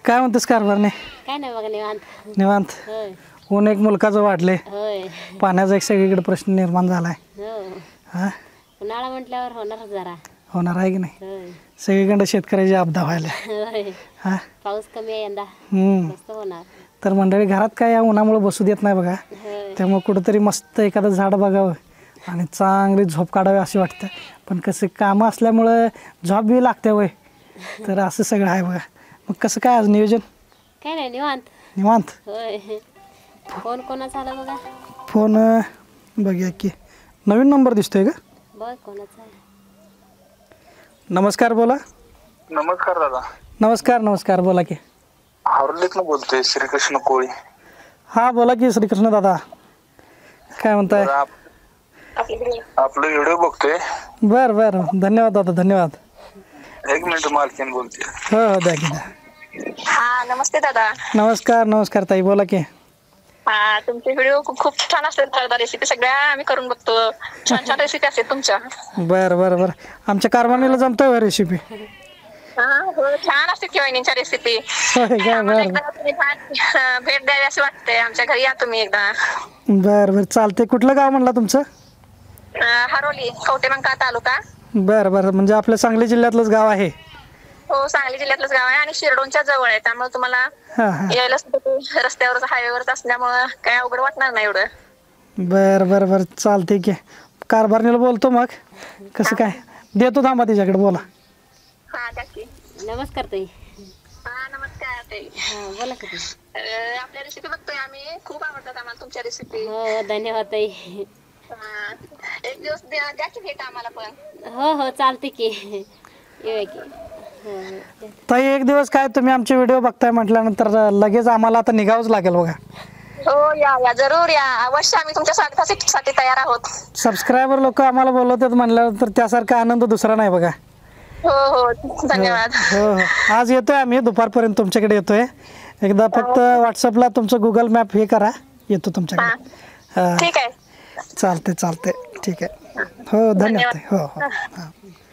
काय म्हणतेस कारभारने? काय नाही बघा निवांत. निवांत. होय ऊन एक मुलकाचं वाढले, होय पाण्याचा एक सगळीकडे प्रश्न निर्माण झालाय. हो हा उन्हाळा म्हटल्यावर होणार जरा. होणार आहे की नाही? होय सगळीकडे शेतकऱ्याची आपदा व्हायला. होय हा पाऊस कमी आहे यंदा. मस्त होणार. तर मंडळी घरात काय या उन्हामुळे बसू देत नाही बघा. होय त्यामुळे कुठंतरी मस्त एखादं झाड बघावं आणि चांगली झोप काढावी अशी वाटतं. पण कसं कामं असल्यामुळं झोप बी लागते वय. तर असं सगळं आहे बघा. मग कसं काय आज नियोजन? काय नाही निवांत. निवांत. होय फोन कोणाचा आला बघा. फोन बघूया की नवीन नंबर दिसतोय का? बघ कोणाचा आहे. नमस्कार बोला. नमस्कार दादा. नमस्कार नमस्कार बोला की. हार्लेतनं बोलतोय श्रीकृष्ण कोळी. हां बोला की श्रीकृष्ण दादा. काय म्हणताय? आपलं व्हिडिओ बघतोय. बरं बरं धन्यवाद दादा धन्यवाद. एक मिनिट मालकीन बोलते. हो हो द्या की द्या. हा नमस्ते दादा. नमस्कार नमस्कार ताई बोला की. हा तुमचे व्हिडिओ खूप छान असतात दादा. रेसिपी सगळ्या आम्ही करून बघतो. छान छान रेसिपी असतात तुमच्या. बरं बरं बरं आमच्या कारभानीला जमतोय रेसिपी. हा हो छान असतात की वहिनींच्या रेसिपी. होय काय? आम्हाला बरं एकदा तुम्ही भेट द्यावी असं वाटतंय. आमच्या घरी या तुम्ही एकदा. बरं बरं चालते. कुठलं गाव म्हणला तुमचं? हरोली कवटेमंका तालुका. बरं बरं म्हणजे आपल्या सांगली जिल्ह्यातलंच गाव आहे. हो सांगली जिल्ह्यातलंच गाव आहे आणि शिरडोनच्या जवळ आहे. त्यामुळे तुम्हाला हां हां यायला रस्त्यावरच हायवेवरच असल्यामुळं काय अवघड वाटणार नाही एवढं. बरं बरं बरं चालते की. कारभारणीला बोलतो मग कसं काय देतो थांबा तिच्याकडे बोला. हा द्या की. नमस्कार ताई. हा नमस्कार ताई. हा बोला की ताई. आपल्या रेसिपी बघतोय आम्ही. खूप आवडतात आम्हाला तुमच्या रेसिपी. हो धन्यवाद ताई. एक दिवस द्या की भेट आम्हाला पण. हो हो चालते की येऊया की. हो हो ताई एक दिवस काय तुम्ही आमचे व्हिडिओ बघताय म्हटल्यानंतर लगेच आम्हाला आता निघावंच लागेल बघा. हो या जरूर या. अवश्य आम्ही तुमच्या स्वागतासाठी तयार आहोत. सबस्क्रायबर लोक आम्हाला बोलवतात म्हटल्यानंतर त्यासारखा आनंद दुसरा नाही बघा. हो हो धन्यवाद. हो हो आज येतोय आम्ही दुपारपर्यंत तुमच्याकडे येतोय. एकदा फक्त व्हॉट्सअपला तुमचं गुगल मॅप हे करा येतो तुमच्याकडे. हां ठीक आहे. चालते चालते ठीक आहे. हो धन्यवाद. हो हो हां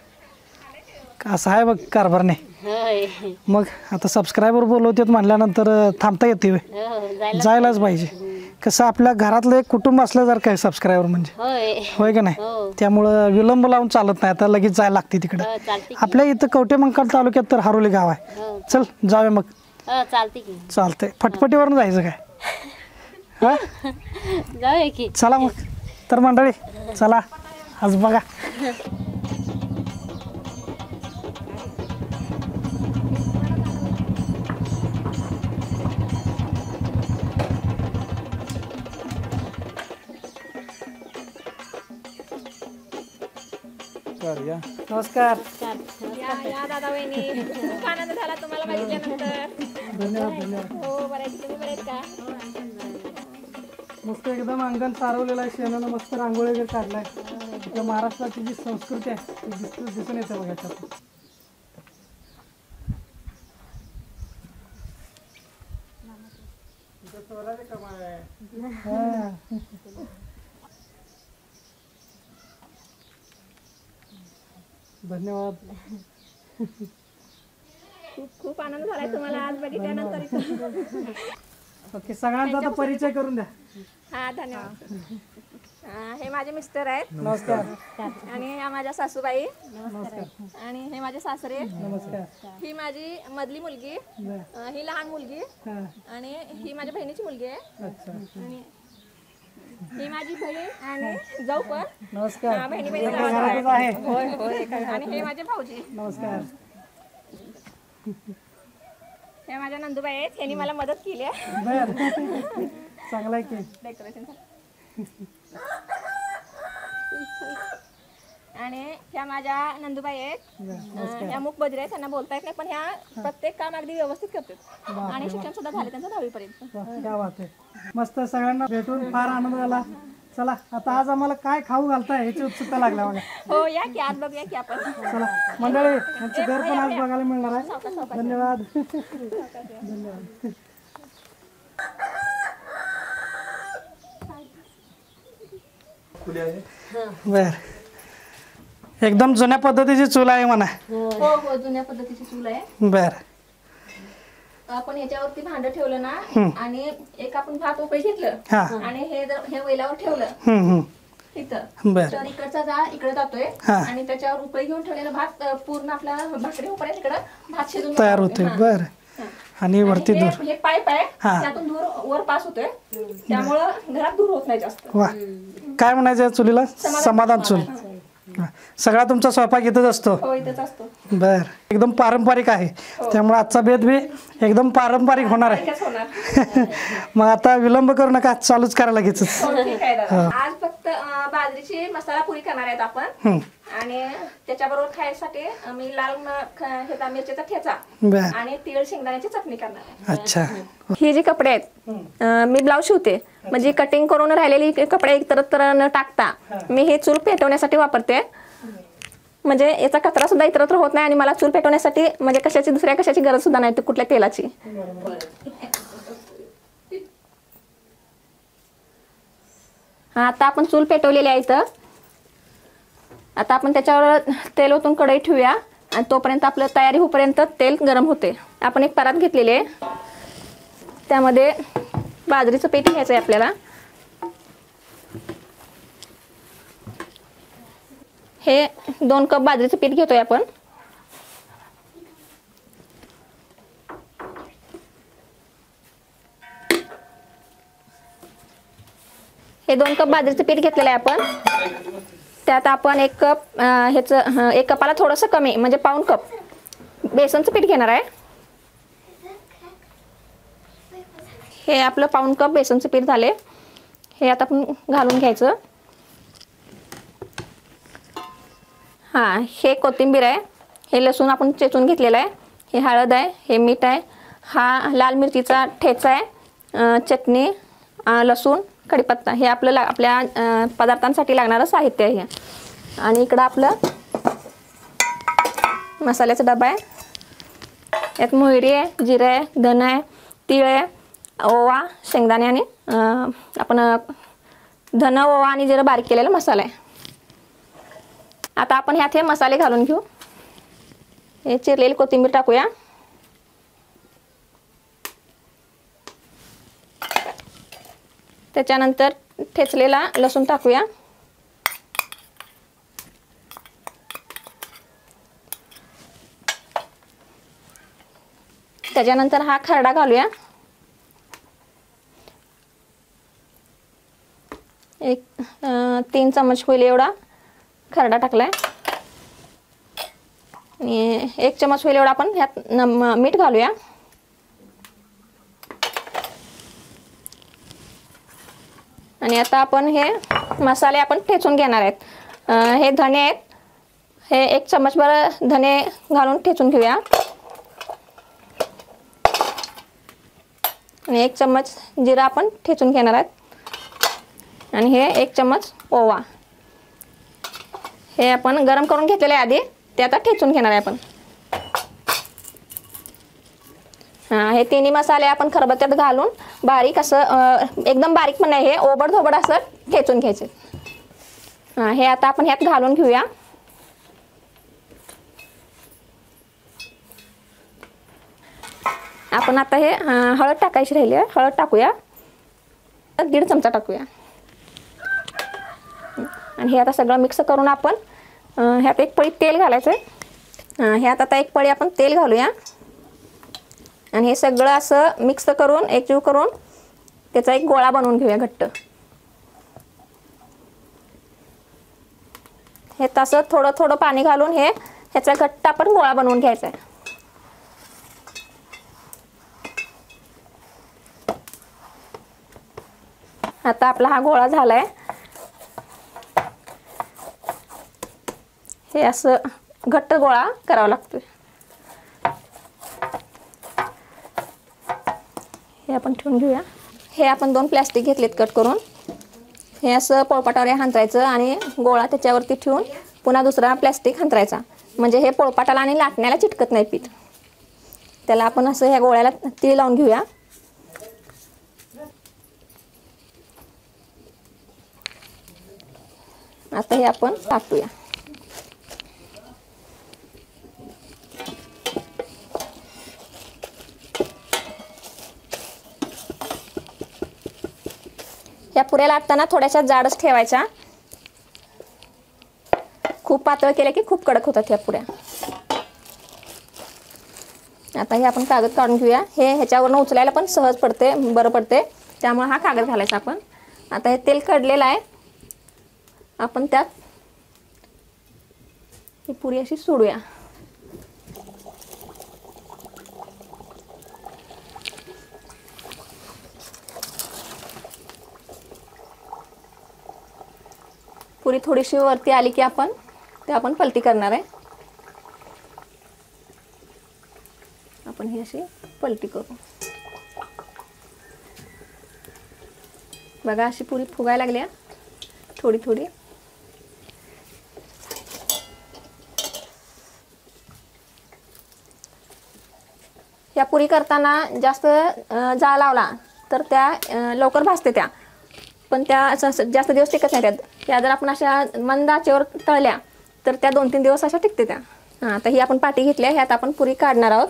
असं आहे बघ कारभारने. होय मग आता सबस्क्रायबर बोलवतात म्हटल्यानंतर थांबता येते हो जायला जायलाच पाहिजे. कसं आपल्या घरातलं एक कुटुंब असल्यासारखं काय सबस्क्रायबर म्हणजे होय होय का नाही? हो त्यामुळं विलंब लावून चालत नाही. आता लगेच जायला लागते तिकडं. हो चालते की. आपल्या इथं कवटेमंकाळ तालुक्यात तर हरोली गाव आहे. हो चल जाऊया मग. हो चालते की. चालतंय फटफटीवरून जायचं काय? हा जाऊया की. चला मग. तर मंडळी चला आज बघा. नमस्कार. या दादा वहिनी. खूप आनंद झाला तुम्हाला बघितल्यानंतर. धन्यवाद धन्यवाद. हो बरं आहे. तुम्ही बरे आहेत का? मस्त एकदम अंगण सारवलेलं आहे. शेणानं मस्त रांगोळी वगैरे काढलाय. आपल्या महाराष्ट्राची जी संस्कृती आहे ती दिसून येते बघा त्यात. धन्यवाद. खूप आनंद झालाय तुम्हाला आज बघितल्यानंतर. ओके सगळ्यांचा आता परिचय करून द्या. हा धन्यवाद. हे माझे मिस्टर आहेत नमस्कार. आणि या माझ्या सासूबाई नमस्कार. आणि हे माझे सासरे. नमस्कार. ही माझी मधली मुलगी. ही लहान मुलगी हां आणि ही माझ्या बहिणीची मुलगी आहे. अच्छा. आणि ही माझी बहीण आणि जाऊ पण. नमस्कार. बहिणी एका घरातच आहे. होय होय. आणि हे माझे भाऊजी. नमस्कार. हे माझ्या नंदुबाई आहेत. यांनी मला मदत केली आहे बर चांगला आहे की. डेकोरेशन. आणि ह्या माझ्या नंदुबाई आहेत. ह्या मूक बधिर आहेत. त्यांना बोलता येत नाही पण ह्या प्रत्येक काम अगदी व्यवस्थित करतात आणि शिक्षण सुद्धा झाले त्यांचं 10वी पर्यंत. क्या बात आहे. मस्त सगळ्यांना भेटून फार आनंद झाला. चला आता आज आम्हाला काय खाऊ घालताय ह्याची उत्सुकता लागल्या बघा. हो या की आज बघूया की आपण. चला मंडळी यांचं घर पण आज बघायला मिळणार आहे. धन्यवाद. धन्यवाद. बर एकदम जुन्या पद्धतीची चूल आहे म्हणा. हो हो जुन्या पद्धतीची चूल आहे. बर आपण ह्याच्यावरती भांड ठेवलं ना आणि एक आपण भात उकळी घेतलं हा. आणि हे वैलावर ठेवलं हम्म. इथं बर. तर इकडचा जाळ इकडे जातोय हा. आणि त्याच्यावर उकळी घेऊन ठेवलेला भात पूर्ण आपला भाकरी उकळेल तिकडं भात शिजून तयार जातो. होते हा. बर. हा. आणि वरती आणि दूर. हे पाईप आहे हा. त्यातून धूर वर पास होतोय त्यामुळं घरात धूर होत नाही जास्त. वा काय म्हणायचं चुलीला? समाधान चूल. हा. सगळा तुमचा स्वयंपाक इथंच असतो? हो इथंच असतो. बर. एकदम पारंपरिक आहे त्यामुळे आजचा बेत बी एकदम पारंपरिक होणार आहे. इथेच होणार. मग आता विलंब करू नका, चालूच करायला लागेच. हो, ठीक आहे दादा. आज फक्त बाजरीची मसाला पुरी करणार आहेत आपण आणि त्याच्याबरोबर खायसाठी मी लाल मिरचीचा ठेचा बर. आणि तीळ शेंगदाण्याची चटणी करणार आहे. अच्छा. ही जी कपडे आहेत मी ब्लाऊज शिवते म्हणजे कटिंग करून राहिलेली कपडे इतरत्र न टाकता मी हे चूल पेटवण्यासाठी वापरते. म्हणजे याचा कचरा सुद्धा इतरत्र होत नाही आणि मला चूल पेटवण्यासाठी म्हणजे दुसऱ्या कशाची गरज सुद्धा नाही कुठल्या तेलाची. हा आता आपण चूल पेटवलेली आहे इथं. आता आपण त्याच्यावर तेल ओतून कढई ठेवूया आणि तोपर्यंत आपलं तयारी होईपर्यंत तेल गरम होते. आपण एक परात घेतलेली आहे त्यामध्ये बाजरीचं पीठ घ्यायचं आहे आपल्याला. हे 2 कप बाजरीचं पीठ घेतोय आपण. हे 2 कप बाजरीचं पीठ घेतलेलं आहे आपण. त्यात आपण 1 कप ह्याचं 1 कपाला थोडंसं कमी म्हणजे पाऊण कप बेसनचं पीठ घेणार आहे. हे आपलं पाऊण कप बेसनचं पीठ झाले. हे आता आपण घालून घ्यायचं. हां हे कोथिंबीर आहे, हे लसूण आपण चेचून घेतलेलं आहे, हे हळद आहे, हे मीठ आहे, हा लाल मिरचीचा ठेचा आहे, चटणी, लसूण, कढीपत्ता हे आपल्या पदार्थांसाठी लागणारं साहित्य आहे. आणि इकडं आपलं मसाल्याचा डबा आहे. यात मोहरी आहे, जिरे आहे, धन आहे, तीळ आहे, ओवा, शेंगदाणे आणि आपण धन, ओवा आणि जिरं बारीक केलेला मसाला आहे. आता आपण ह्यात हे मसाले घालून घेऊ. हे चिरलेली कोथिंबीर टाकूया. त्याच्यानंतर ठेचलेला लसूण टाकूया. त्याच्यानंतर हा खरडा घालूया. एक 3 चमच होईल एवढा खरडा टाकलाय आणि 1 चमच होईल एवढा आपण ह्यात मीठ घालूया. आणि आता आपण हे मसाले आपण ठेचून घेणार आहेत. हे धने आहेत, हे 1 चमचभर धने घालून ठेचून घेऊया आणि 1 चमच जिरा आपण ठेचून घेणार आहेत आणि हे 1 चमच ओवा हे आपण गरम करून घेतलेले आधी ते आता ठेचून घेणार आहे आपण. हां हे तिन्ही मसाले आपण खरबत्त्यात घालून बारीक असं एकदम बारीक पण नाही, हे ओबडधोबड असं ठेचून घ्यायचे. हां हे आता आपण ह्यात घालून घेऊया. आपण आता हे हळद टाकायची राहिली आहे, हळद टाकूया. 1.5 चमचा टाकूया आणि हे आता सगळं मिक्स करून आपण ह्यात 1 पळी तेल घालायचं आहे. ह्यात आता 1 पळी आपण तेल घालूया आणि हे सगळं असं मिक्स करून एकजीव करून त्याचा एक गोळा बनवून घेऊया घट्ट. हे तसं थोडं थोडं पाणी घालून ह्याचा घट्ट आपण गोळा बनवून घ्यायचा आहे. आता आपला हा गोळा झालाय. हे असं घट्ट गोळा करावा लागतोय. हे आपण ठेवून घेऊया. हे आपण 2 प्लॅस्टिक घेतलेत कट करून. हे असं पोळपाटावर हांतरायचं आणि गोळा त्याच्यावरती ठेवून पुन्हा दुसरा प्लॅस्टिक हांतरायचा म्हणजे हे पोळपाटाला आणि लाटण्याला चिटकत नाही पीठ. त्याला आपण असं ह्या गोळ्याला तीळ लावून घेऊया. आता हे आपण टाकूया. ह्या पुऱ्या लाटताना थोड्याशा जाडच ठेवायच्या. खूप पातळ केल्या की खूप कडक होतात ह्या पुऱ्या. आता हे आपण कागद काढून घेऊया. हे ह्याच्यावरनं उचलायला पण सहज पडते, बरं पडते, त्यामुळे हा कागद घालायचा आपण. आता हे तेल कडलेलं आहे, आपण त्यात ही पुरी अशी सोडूया. पुरी थोडीशी वरती आली की आपण पलटी करणार आहे. आपण ही अशी पलटी करू. बघा अशी पुरी फुगायला लागल्या थोडी थोडी. या पुरी करताना जास्त जाळ लावला तर त्या लवकर भाजते त्या, पण त्या जास्त दिवस टिकत नाही. त्या जर आपण अशा मंद आचेवर तळल्या तर त्या 2-3 दिवस अशा टिकते त्या. हां, आता ही आपण पाटी घेतली आहे, ह्यात आपण पुरी काढणार आहोत.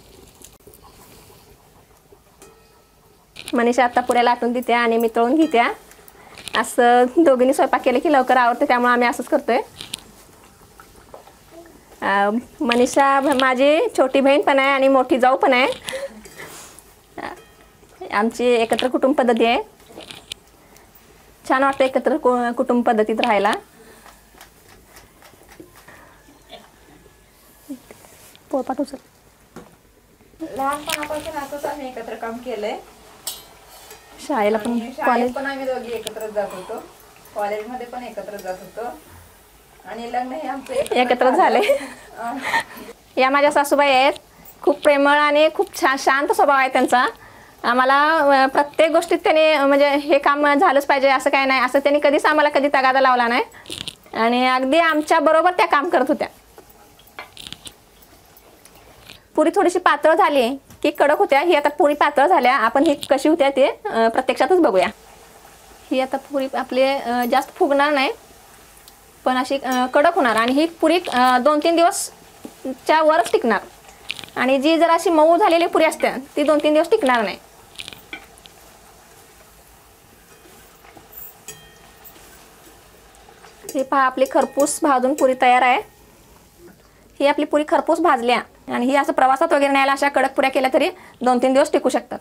मनीषा आता पुऱ्या लाटून देते आणि मी तळून घेत्या. असं दोघींनी स्वयंपाक केले की लवकर आवडते, त्यामुळे आम्ही असंच करतोय. मनीषा माझी छोटी बहीण पण आहे आणि मोठी जाऊ पण आहे. आमची एकत्र कुटुंब पद्धती आहे. छान वाटतं एकत्र कुटुंब पद्धतीत राहायला. पोळपाट उचल. लहानपणापासून असंच आम्ही एकत्र काम केलंय. शाळेला पण, शाळेत कॉलेज पण आम्ही दोघी एकत्रच जात होतो, कॉलेजमध्ये पण एकत्रच जात होतो आणि लग्न हे आमचं एकत्र झाले. या माझ्या सासूबाई आहेत. खूप प्रेमळ आणि खूप शांत स्वभाव आहे त्यांचा. आम्हाला प्रत्येक गोष्टीत त्यांनी म्हणजे हे काम झालंच पाहिजे असं काय नाही, असं त्यांनी कधीच आम्हाला कधी तगादा लावला नाही आणि अगदी आमच्या बरोबर त्या काम करत होत्या. पुरी थोडीशी पातळ झाली की कडक होत्या. ही आता पुरी पातळ झाल्या, आपण ही कशी होत्या ते प्रत्यक्षातच बघूया. ही आता पुरी आपली जास्त फुगणार नाही, पण अशी कडक होणार आणि ही पुरी 2-3 दिवसच्या वरच टिकणार. आणि जी जर अशी मऊ झालेली पुरी असते ती 2-3 दिवस टिकणार नाही. ही पहा आपली खरपूस भाजून पुरी तयार आहे. ही आपली पुरी खरपूस भाजल्या आणि ही असं प्रवासात वगैरे न्यायला अशा कडक पुऱ्या केल्या तरी 2-3 दिवस टिकू शकतात.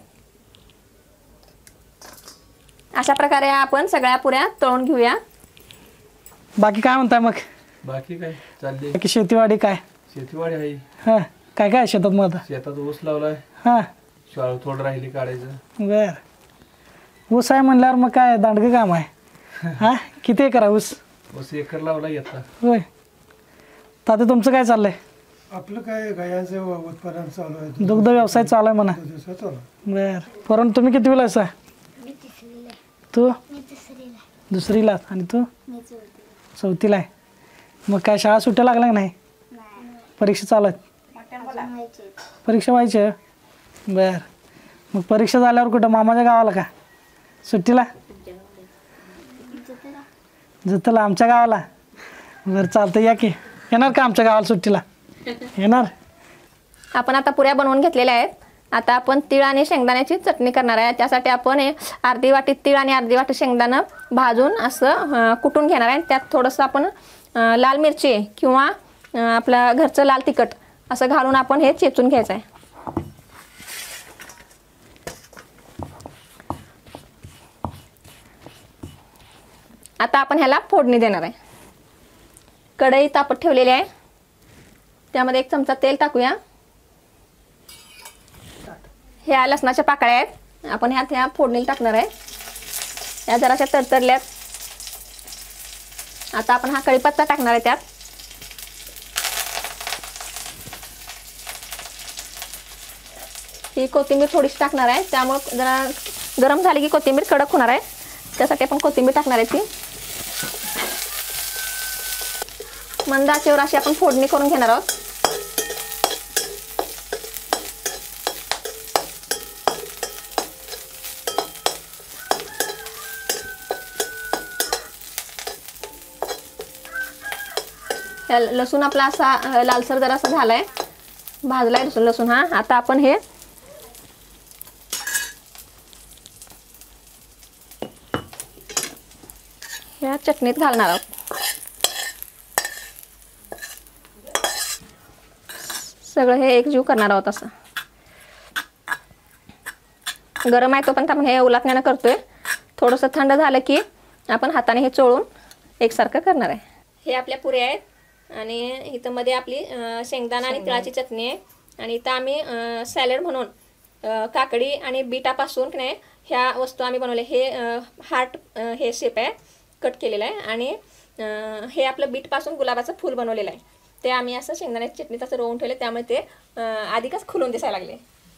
अशा प्रकारे आपण सगळ्या पुऱ्या तळून घेऊया. बाकी काय म्हणताय मग? बाकी काय चालले? बाकी शेतीवाडी काय? शेतीवाडी आहे. हां, काय काय शेतात मग आता? शेतात ऊस लावलाय, हां, शाळू थोडं राहिली काढायचं. बर. ऊस आहे म्हणल्यावर मग काय दांडगं काम आहे. हां, किती एकर आहे ऊस? ऊस एकर लावला येतात. होय. ताते तुमचं काय चाललंय? आपलं काय गायांचं उत्पादन चालू आहे. दुग्ध व्यवसाय चालू आहे म्हणा. चालू आहे. बर. परंतु तुम्ही किती वेळा असा? तू दुसरीला आणि तू चौथीला आहे. मग काय शाळा सुट्ट्या लागल्या का नाही? परीक्षा चालू आहेत? परीक्षा व्हायची आहे? बर. मग परीक्षा झाल्यावर कुठं मामाच्या गावाला का सुट्टीला? जतला आमच्या गावाला. बरं चालतं, या की. येणार का आमच्या गावाला सुट्टीला? येणार. आपण आता पुऱ्या बनवून घेतलेल्या आहेत. आता आपण तीळ आणि शेंगदाण्याची चटणी करणार आहे. त्यासाठी आपण अर्धी वाटी तीळ आणि अर्धी वाटी शेंगदाणं भाजून असं कुटून घेणार आहे. त्यात थोडंसं आपण लाल मिरची किंवा आपलं घरचं लाल तिखट असं घालून आपण हे चेचून घ्यायचं आहे. आता आपण ह्याला फोडणी देणार आहे. कढई तापत ठेवलेली आहे, त्यामध्ये 1 चमचा तेल टाकूया. ह्या लसणाच्या पाकळ्या आहेत, आपण ह्या फोडणीला टाकणार आहे. ह्या जराशा तडतडल्यात. आता आपण हा कढीपत्ता टाकणार आहे त्यात. ही कोथिंबीर थोडीशी टाकणार आहे, त्यामुळे जरा गरम झाली की कोथिंबीर कडक होणार आहे, त्यासाठी आपण कोथिंबीर टाकणार आहे. ती मंद आचेवर अशी आपण फोडणी करून घेणार आहोत. लसूण आपला असा लालसर जरासा झालाय, भाजलाय लसूण हा. आता आपण हे या चटणीत घालणार आहोत. सगळं हे एकजीव करणार आहोत. असं गरम आहे तोपर्यंत आपण हे उलटण्यानं करतोय. थोडंसं थंड झालं की आपण हाताने हे चोळून एकसारखं करणार आहे. हे आपल्या पुऱ्या आहेत आणि इथं मध्ये आपली शेंगदाणा आणि तिळाची चटणी आहे. आणि इथं आम्ही सॅलड म्हणून काकडी आणि बीटापासून नाही ह्या वस्तू आम्ही बनवले. हे हार्ट हे शेप आहे, कट केलेलं आहे. आणि हे आपलं बीटपासून गुलाबाचं फूल बनवलेलं आहे. ते आम्ही असं शेंगदाण्याची चटणीत असं रोवून ठेवले, त्यामुळे ते अधिकच खुलून दिसायला लागले.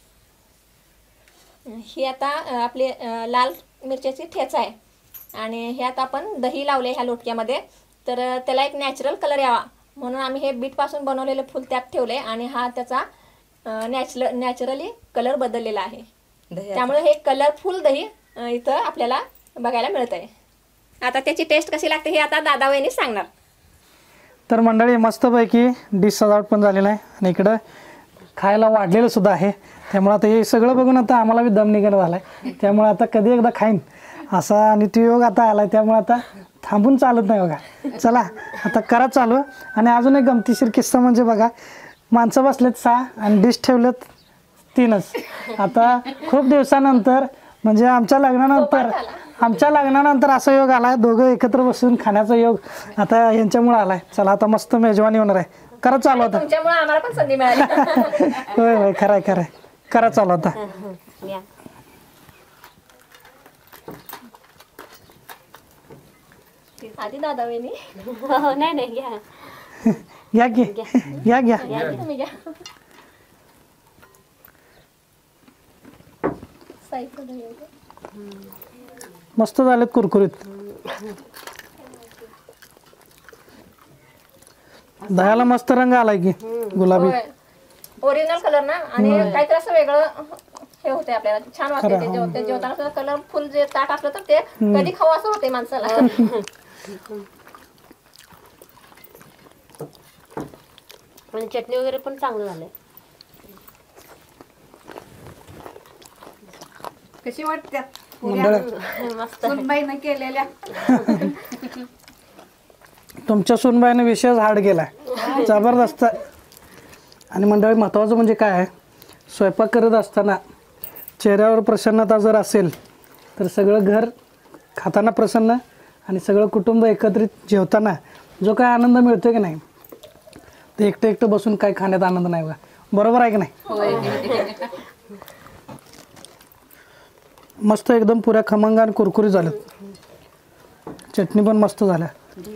ही आता आपली लाल मिरच्याची ठेचा आहे. आणि हे आता आपण दही लावले ह्या लोटक्यामध्ये, तर त्याला एक नॅचरल कलर यावा म्हणून आम्ही हे बीटपासून बनवलेलं फूल त्यात ठेवले. आणि हा त्याचा नॅचरली कलर बदललेला आहे. त्यामुळे हे कलरफुल दही इथं आपल्याला बघायला मिळत आहे. आता त्याची टेस्ट कशी लागते हे आता दादा वहिनी सांगणार. तर मंडळी मस्तपैकी डिश सजावट पण झालेलं आहे आणि इकडं खायला वाढलेलं सुद्धा आहे. त्यामुळे आता हे सगळं बघून आता आम्हाला बी दम निघणं झाला आहे. त्यामुळे आता कधी एकदा खाईन असा आणि तो योग आता आला आहे. त्यामुळे आता थांबून चालत नाही बघा. चला आता करा चालू. आणि अजून एक गमतीशीर किस्सा म्हणजे बघा, माणसं बसलेत 6 आणि डिश ठेवलेत 3च. आता खूप दिवसानंतर म्हणजे आमच्या लग्नानंतर असा योग आला आहे, दोघं एकत्र बसून खाण्याचा योग आता यांच्यामुळे आला आहे. चला आता मस्त मेजवानी होणार आहे. करा चालू आता. तुमच्यामुळे आम्हाला पण संधी मिळाली. होय होय खरंय खरंय. करा चालू आता. आधी दादा वहिनी. नाही नाही घ्या. या की या घ्या. तुम्ही घ्या. मस्त झालेत कुरकुरीत. दह्याला मस्त रंग आलाय की गुलाबी. ओरिजिनल कलर ना. आणि काहीतरी असं वेगळं हे होते आपल्याला, छान वाटते ते जेवताना सुद्धा. कलरफुल जे ताट असलं तर ते कधी खाऊ असं होते माणसाला. आणि चटणी वगैरे पण चांगलं झालंय. कशी वाटत्या मस्त. सुनबाईनं केलेल्या. तुमच्या सुनबाईने विशेष हार्ड केलाय, जबरदस्त. आणि मंडळी महत्त्वाचं म्हणजे काय आहे, स्वयंपाक करत असताना चेहऱ्यावर प्रसन्नता जर असेल तर सगळं घर खाताना प्रसन्न आणि सगळं कुटुंब एकत्रित जेवताना जो काय आनंद मिळतो की नाही, ते एकटं एकटं बसून काय खाण्यात आनंद नाही बघा. बरोबर आहे की नाही? मस्त एकदम पुऱ्या खमंग आणि कुरकुरी झाल्यात. चटणी पण मस्त झाल्या.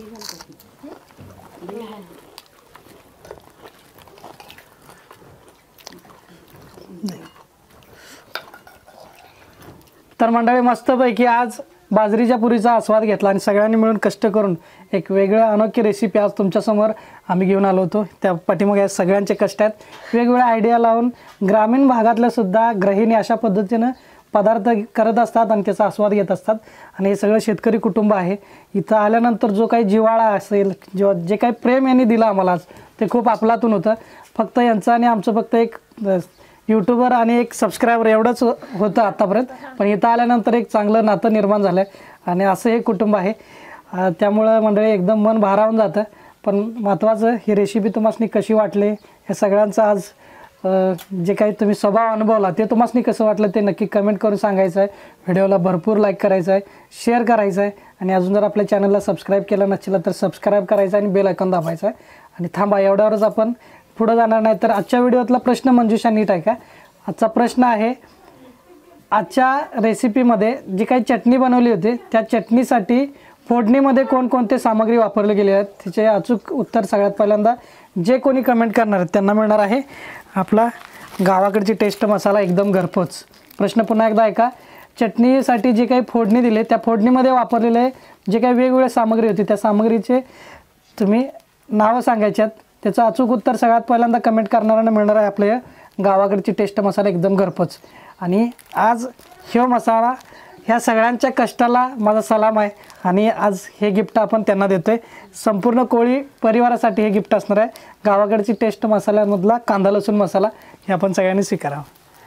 तर मंडळी मस्तपैकी आज बाजरीच्या पुरीचा आस्वाद घेतला आणि सगळ्यांनी मिळून कष्ट करून एक वेगळं अनोखी रेसिपी आज तुमच्यासमोर आम्ही घेऊन आलो होतो. त्या पाठीमागे सगळ्यांचे कष्ट आहेत. वेगवेगळ्या आयडिया लावून ग्रामीण भागातल्या सुद्धा गृहिणी अशा पद्धतीनं पदार्थ करत असतात आणि त्याचा आस्वाद घेत असतात. आणि हे सगळं शेतकरी कुटुंब आहे. इथं आल्यानंतर जो काही जिव्हाळा असेल, जे काही प्रेम यांनी दिलं आम्हाला आज, ते खूप आपलातून होतं. फक्त यांचं आणि आमचं फक्त एक यूट्यूबर आणि एक सबस्क्रायबर एवढंच होतं आत्तापर्यंत. पण इथं आल्यानंतर एक चांगलं नातं निर्माण झालं आहे आणि असं हे कुटुंब आहे. त्यामुळं मंडळी एकदम मन भारावून जातं. पण महत्त्वाचं ही रेसिपी तुम्हाला कशी वाटली हे सगळ्यांचं आज जे काही तुम्ही स्वभाव अनुभवला ते तुम्हाला कसं वाटलं ते नक्की कमेंट करून सांगायचं आहे. व्हिडिओला भरपूर लाईक करायचं आहे, शेअर करायचं आहे. आणि अजून जर आपल्या चॅनलला सबस्क्राईब केलं नसेल तर सबस्क्राईब करायचं आणि बेल आयकॉन दाबायचं आहे. आणि थांबा, एवढ्यावरच आपण पुढं जाणार नाही. तर आजच्या व्हिडिओतला प्रश्न मंजुषा नीट आहे का? आजचा प्रश्न आहे, आजच्या रेसिपीमध्ये जी काही चटणी बनवली होती त्या चटणीसाठी फोडणीमध्ये कोणकोणते सामग्री वापरले गेले आहेत, तिचे अचूक उत्तर सगळ्यात पहिल्यांदा जे कोणी कमेंट करणार आहेत त्यांना मिळणार आहे आपला गावाकडची टेस्ट मसाला एकदम घरपोच. प्रश्न पुन्हा एकदा ऐका. चटणीसाठी जे काही फोडणी दिली त्या फोडणीमध्ये वापरलेले जे काही वेगवेगळ्या सामग्री होती त्या सामग्रीचे तुम्ही नावं सांगायची आहेत. त्याचं अचूक उत्तर सगळ्यात पहिल्यांदा कमेंट करणाऱ्यांना मिळणार आहे आपल्या गावाकडची टेस्ट मसाला एकदम घरपोच. आणि आज ह्यो मसाला ह्या सगळ्यांच्या कष्टाला माझा सलाम आहे. आणि आज हे गिफ्ट आपण त्यांना देतो आहे. संपूर्ण कोळी परिवारासाठी हे गिफ्ट असणार आहे. गावाकडची टेस्ट मसाल्यामधला कांदा लसूण मसाला हे आपण सगळ्यांनी स्वीकारावं.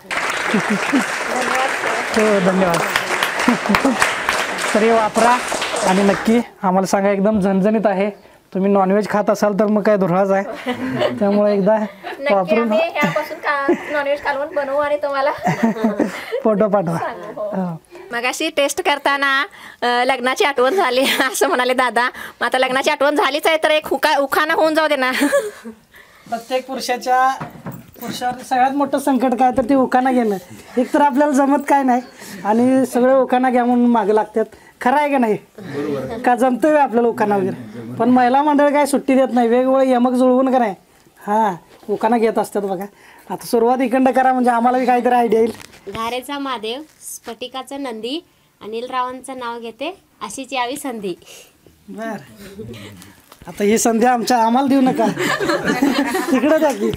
हो धन्यवाद. तर हे वापरा आणि नक्की आम्हाला सांगा, एकदम झणझणीत आहे. तुम्ही नॉनव्हेज खात असाल तर मग काय धुराच आहे, त्यामुळे एकदा वापरून नॉनव्हेज कालवण बनवू आणि तुम्हाला फोटो पाठवा. मग अशी टेस्ट करताना लग्नाची आठवण झाली असं म्हणाले दादा. मग आता लग्नाची आठवण झालीच आहे तर एक उखाणा होऊन जाऊ दे ना. प्रत्येक पुरुषावर सगळ्यात मोठं संकट काय तर ते उखाणा घेणं. एक तर आपल्याला जमत काय नाही आणि सगळे उखाणा घ्या म्हणून मागे लागतात. खरं आहे का नाही? का जमतंय आपल्याला उखाणा वगैरे, पण महिला मंडळ काय सुट्टी देत नाही, वेगवेगळे यमक जुळवून का नाही हां उखाणा घेत असतात बघा. आता सुरुवात इकडं करा म्हणजे आम्हाला बी काहीतरी आयडिया येईल. घारेचा महादेव, स्फटिकाचा नंदी, अनिल रावांचं नाव घेते, अशीच यावी संधी. बर, आता ही संधी आम्हाला देऊ नका, तिकडं द्या की.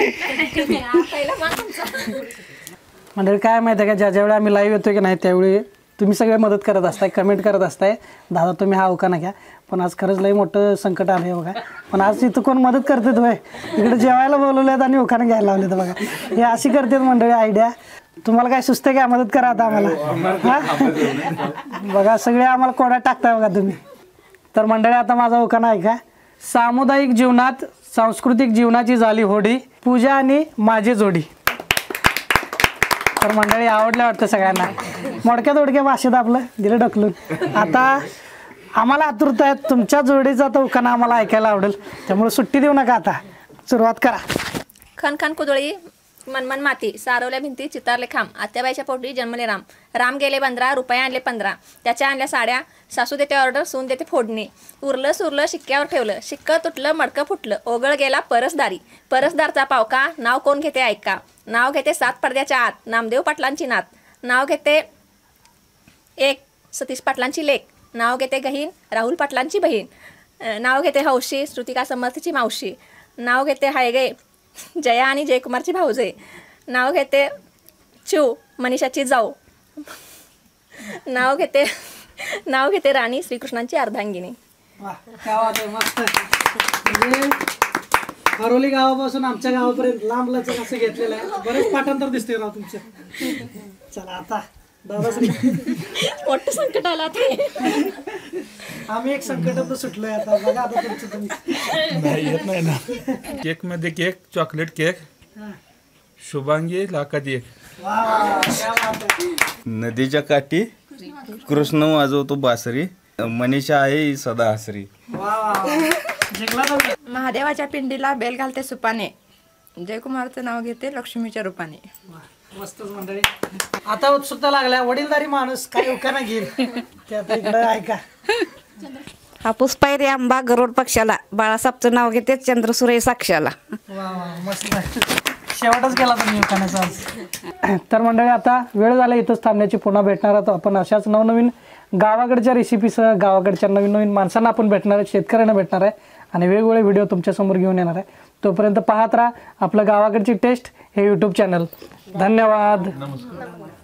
म्हणजे काय माहिती आहे का, ज्या ज्यावेळी आम्ही लाईव्ह येतो की नाही त्यावेळी तुम्ही सगळे मदत करत असताय, कमेंट करत असताय, दादा तुम्ही हा उखाणा घ्या. पण आज खरंच लई मोठं संकट आलं आहे बघा. पण आज इथं कोण मदत करतात होय, इकडे जेवायला बोलवलेत आणि उखाणा घ्यायला लावलेत बघा. हे अशी करतात मंडळी आयडिया. तुम्हाला काय सुचते काय, मदत करा आता आम्हाला. हां बघा सगळे आम्हाला कोड्या टाकताय बघा तुम्ही. तर मंडळी आता माझा उखाणा ऐका. सामुदायिक जीवनात सांस्कृतिक जीवनाची झाली होडी, पूजा आणि माझी जोडी. तर मंडळी आवडलं वाटतं सगळ्यांना. मोडक्या तोडक्या भाषेत आपलं दिलं ढकलून. आता आम्हाला आतुरता आहे तुमच्या जोडीचा तो उखाणा आम्हाला ऐकायला आवडेल, त्यामुळे सुट्टी देऊ नका, आता सुरुवात करा. खन खन कुदळी मनमन माती, सारवल्या भिंती चितारले खांब, आत्याबाईच्या पोटी जन्मले राम. राम गेले 15, रुपये आणले 15, त्याच्या आणल्या साड्या, सासू देते ऑर्डर, सून देते फोडणी. उरलं सुरलं शिक्क्यावर ठेवलं, शिक्क तुटलं मडकं फुटलं, ओघळ गेला परसदारी. परसदारचा पावका, नाव कोण घेते ऐका. नाव घेते 7 पडद्याच्या आत, नामदेव पाटलांची नात. नाव घेते 1 सतीश पाटलांची लेक. नाव घेते गहीन, राहुल पाटलांची बहीण. नाव घेते हौशी, श्रुतिका समर्थची मावशी. नाव घेते हायगे, जया आणि जयकुमारची भाऊजे. नाव घेते चू, मनीषाची जाऊ. नाव घेते राणी, श्रीकृष्णांची अर्धांगिनी. मस्त. म्हणजे हरोली गावापासून आमच्या गावापर्यंत लांब लचक असं घेतलेलं आहे. बरेच पाठांतर दिसते राव तुमच्या. चला आता दादा मोठं संकट आलं ते. आम्ही एक संकटात सुटलोय आता. बघा आता तुमचं तुम्ही. केक मध्ये केक, चॉकलेट केक, शुभांगी लाखात एक. नदीच्या काठी कृष्ण वाजवतो बासरी, मनीषा आहे सदा हसरी. महादेवाच्या पिंडीला बेल घालते सुपाने, जयकुमारचं नाव घेते लक्ष्मीच्या रूपाने. मस्तच मंडळी. आता उत्सुकता लागल्या, वडीलधारी माणूस काय उखाणा घेईल ते आता इकडं ऐका. हापूस पायरी आंबा गरुड पक्षाला, बाळासाहेबचं नाव घेते चंद्रसूर्य साक्षाला. वा वा मस्त. शेवटच केला तुम्ही उखाण्याचा आज. तर मंडळी आता वेळ झाला इथंच थांबण्याची. पुन्हा भेटणार आहोत आपण अशाच नवनवीन गावाकडच्या रेसिपीसह, गावाकडच्या नवीन नवीन माणसांना आपण भेटणार आहे, शेतकऱ्यांना भेटणार आहे आणि वेगवेगळे व्हिडिओ तुमच्यासमोर घेऊन येणार आहे. तोपर्यंत पाहत राहा आपलं गावाकडची टेस्ट हे यूट्यूब चॅनल. धन्यवाद. नमस्कार.